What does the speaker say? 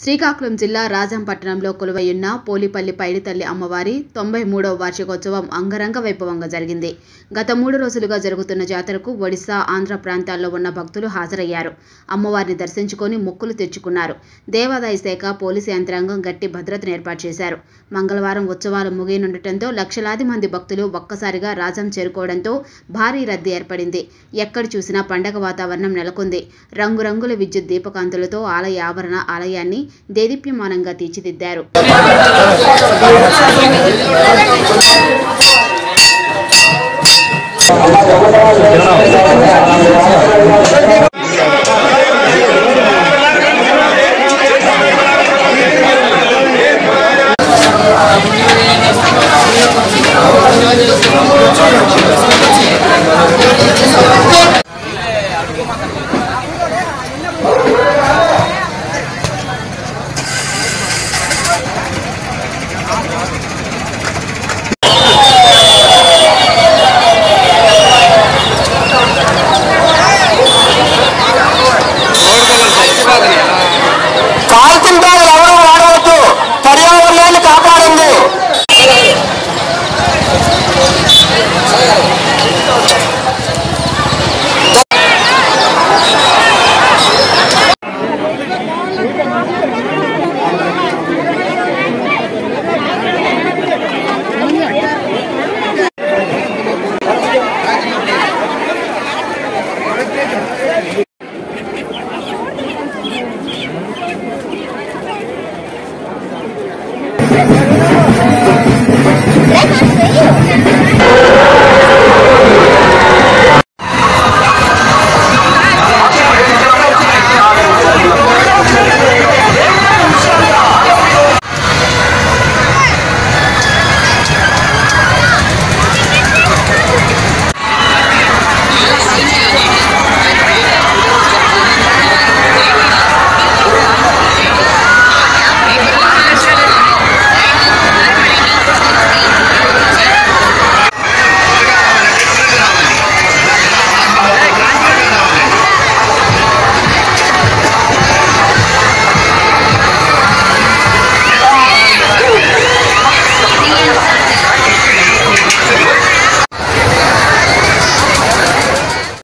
శ్రీకాకుళం జిల్లా రాజంపట్నంలో కొలువైయున్న పోలిపల్లి పైడితల్లి అమ్మవారి 93వ వార్షికోత్సవం అంగరంగ వైభవంగా జరిగింది. గత 3 రోజులుగా జరుగుతున్న జాతరకు ఒడిశా, ఆంధ్ర ప్రాంతాల్లో ఉన్న భక్తులు హాజరయ్యారు. అమ్మవారిని దర్శించుకొని మొక్కులు తెచ్చుకున్నారు. దేవాదాయ శాఖ, పోలీసు యంత్రాంగం గట్టి భద్రతను ఏర్పాటు చేశారు. మంగళవారం ఉత్సవాలు ముగియనుండటంతో లక్షలాది మంది భక్తులు ఒక్కసారిగా రాజం చేరుకోవడంతో భారీ రద్దీ ఏర్పడింది. ఎక్కడ చూసినా పండగ వాతావరణం నెలకొంది. రంగురంగుల విద్యుత్ దీపకాంతులతో ఆలయ ఆవరణ ఆలయాన్ని దేదీప్యమానంగా తీర్చిదిద్దారు.